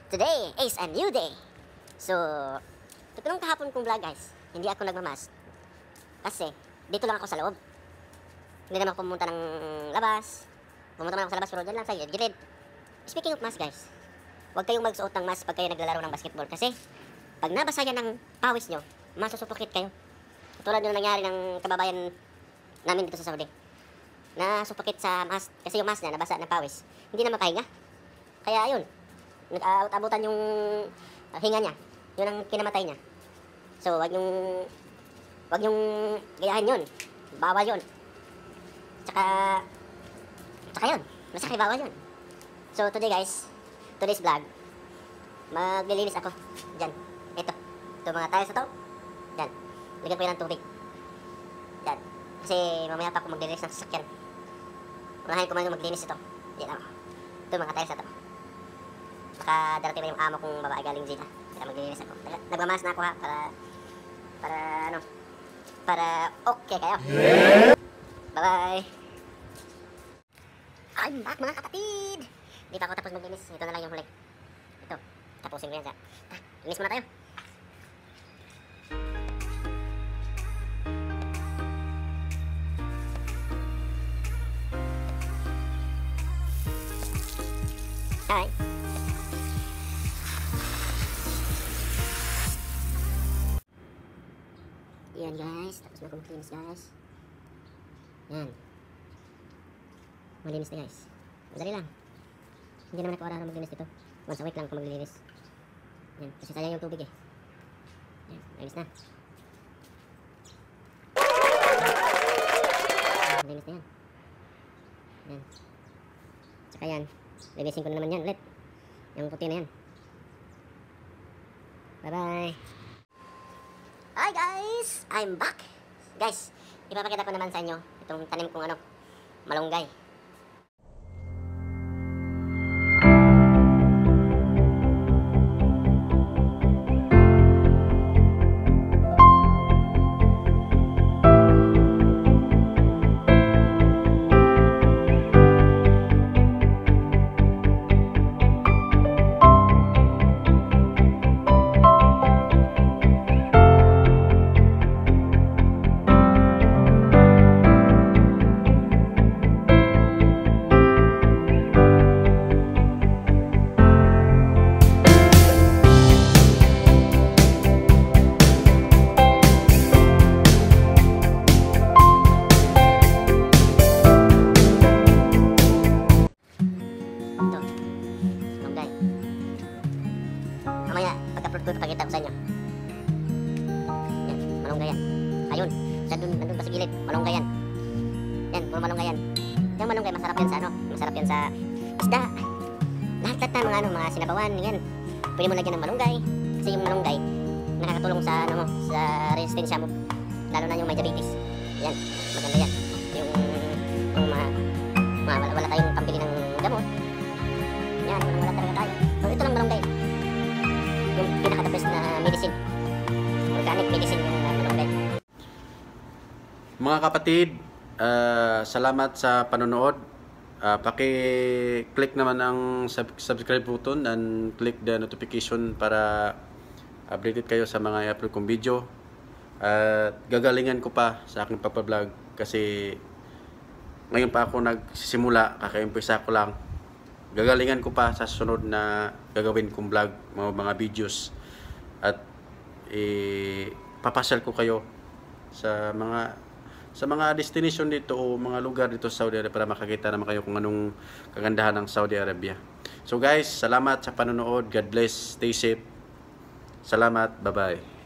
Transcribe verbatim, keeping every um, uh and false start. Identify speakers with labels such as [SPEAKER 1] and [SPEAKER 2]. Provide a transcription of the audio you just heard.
[SPEAKER 1] Today is a new day. So, ito nung kahapon kong vlog guys, hindi ako nagmamask. Kasi, dito lang ako sa loob. Hindi naman ako pumunta ng labas. Pumunta naman ako sa labas pero dyan lang sa gilid. Speaking of mask guys, huwag kayong magsuot ng mask pag kayo naglalaro ng basketball. Kasi, pag nabasa yan ng pawis nyo, masusupukit kayo. Tulad yung nangyari ng kababayan namin dito sa Saudi. Nasupukit sa mask, kasi yung mask na nabasa ng pawis. Hindi na makahinga. Kaya yun, nag-abutan yung hinga niya. Yun ang kinamatay niya. So, wag yung wag yung gayahin yun. Bawal yun. Tsaka, tsaka yun. Masakit, bawal yun. So, today guys, today's vlog, maglilinis ako. Diyan. Ito. Ito mga tiles na to. Diyan. Lagyan ko yun ng tubig. Diyan. Kasi mamaya pa ako maglilinis ng sasakyan. Unahin ko man maglinis ito. Diyan ako. Ito mga tiles na to. Baka darating na yung amo kong babae galing dito. Kaya maglilinis ako. Nagmamask na ako ha. Para, para ano, para okay kayo. Bye bye. I'm back mga kapatid. Hindi pa ako tapos maglinis. Ito na lang yung huli. Ito. Tapusin ko yan siya. Ah, linis muna tayo. Hi. Yan guys, tapos na akong cleans guys. Yan. Malinis na guys. Madali lang. Hindi naman ako araw maglinis dito. Once a week lang ako maglinis. Yan, kasi sayang yung tubig eh. Yan, malinis na. Malinis na yan. Yan. Tsaka yan. Linisin ko na naman yan ulit. Yung puti na yan. Bye bye. Hi guys! I'm back! Guys, ipapakita ko naman sa inyo itong tanim kong ano, malunggay. Mamaya, pag-upload ko, ipakita ko sa inyo. Yan, malunggay yan. Ayun, sa dun, nandun pa sa gilid, malunggay yan. Yan, puro malunggay yan. Yung malunggay, masarap yan sa ano, masarap yan sa isda. Lahat-lahat na mga ano, mga sinabawan, yan. Pwede mo lagyan ng malunggay. Kasi yung malunggay, nakakatulong sa ano mo, sa resistensya mo. Lalo na yung may diabetes. Yan, maganda yan. Yung, yung mga, mga wala, wala tayong pambili ng gamot. Yan, wala talaga tayo. So, ito lang malunggay. Yung pinaka-the best na medicine. Organic medicine yung uh, malunggay.
[SPEAKER 2] Mga kapatid, uh, salamat sa panonood. Uh, paki-click naman ang sub subscribe button and click the notification para updated kayo sa mga i-upload kong video. At uh, gagalingan ko pa sa aking pagpa-vlog kasi ngayon pa ako nagsisimula, kaka-umpisa ko lang. Gagalingan ko pa sa sunod na gagawin kong vlog, mga, mga videos. At eh, papasyal ko kayo sa mga sa mga destination dito o mga lugar dito sa Saudi Arabia para makakita naman kayo kung anong kagandahan ng Saudi Arabia. So guys, salamat sa panonood. God bless. Stay safe. Salamat. Bye-bye.